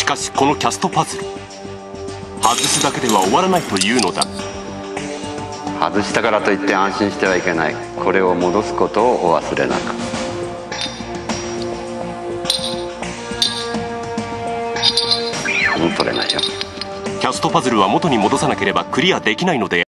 かしこのキャストパズル、外すだけでは終わらないというのだ。 外したからといって安心してはいけない。これを戻すことをお忘れなく。取れないよ。 キャストパズルは元に戻さなければクリアできないので